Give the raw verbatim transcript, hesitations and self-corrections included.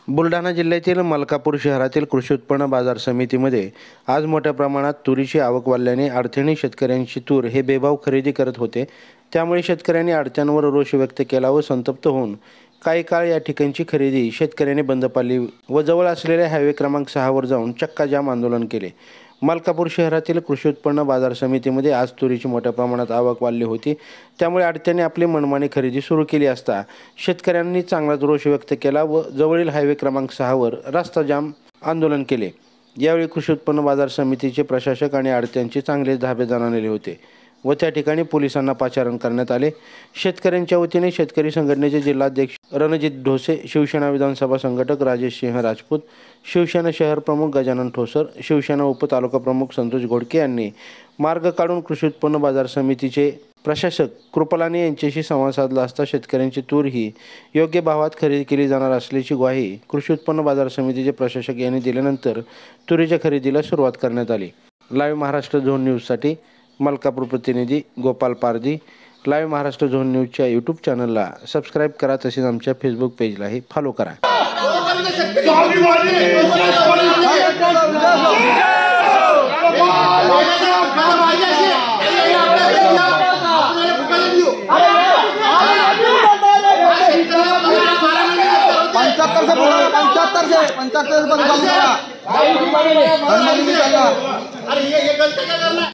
बुलढाणा जिल्ह्यातील मलकापूर शहरातील कृषी उत्पन्न बाजार समितीमध्ये आज मोठ्या प्रमाणात तुरीची आवक वाढल्याने अडचणी शेतकऱ्यांची तूर हे बेभाव खरेदी करत होते। त्यामुळे शेतकऱ्यांनी अडचणींवर रोष व्यक्त केला व संतप्त होऊन काही काळ या ठिकाणची खरेदी शेतकऱ्यांनी बंद पाडली व जवळ असलेल्या हायवे क्रमांक सहा वर जाऊन चक्का जाम आंदोलन केले। मलकापूर शहरातील कृषी उत्पन्न बाजार समितीमध्ये आज तुरीची मोठ्या प्रमाणात आवक वाढली होती। त्यामुळे अडचणी आपली मनमानी खरेदी सुरू केली असता शेतकऱ्यांनी चांगलाच रोष व्यक्त केला व जवळील हायवे क्रमांक सहा वर रस्ता जाम आंदोलन केले। यावेळी कृषी उत्पन्न बाजार समितीचे प्रशासक आणि अडचणींचे चांगले धाबे जाणवलेले होते व त्या ठिकाणी पोलिसांना पाचारण करण्यात आले। शेतकऱ्यांच्या वतीने शेतकरी संघटनेचे जिल्हाध्यक्ष रणजित ढोसे, शिवसेना विधानसभा संघटक राजेश सिंह राजपूत, शिवसेना शहर प्रमुख गजानन ठोसर, शिवसेना उपतालुका प्रमुख संतोष घोडके यांनी मार्ग काढून कृषी उत्पन्न बाजार समितीचे प्रशासक कृपलानी यांच्याशी संवाद साधला असता शेतकऱ्यांची तूर ही योग्य भावात खरेदी केली जाणार असल्याची ग्वाही कृषी उत्पन्न बाजार समितीचे प्रशासक यांनी दिल्यानंतर तुरीच्या खरेदीला सुरुवात करण्यात आली। लाईव्ह महाराष्ट्र झोन न्यूजसाठी मलकापूर प्रतिनिधी गोपाल पारदी। लाईव्ह महाराष्ट्र झोन न्यूजच्या यूट्यूब चॅनलला सबस्क्राईब करा, तसेच आमच्या फेसबुक पेजलाही फॉलो करा। पंचहत्तर से बोला, पंचहत्तर से पंचहत्तर से बंद करा। अरे ये ये गलती क्या करना है?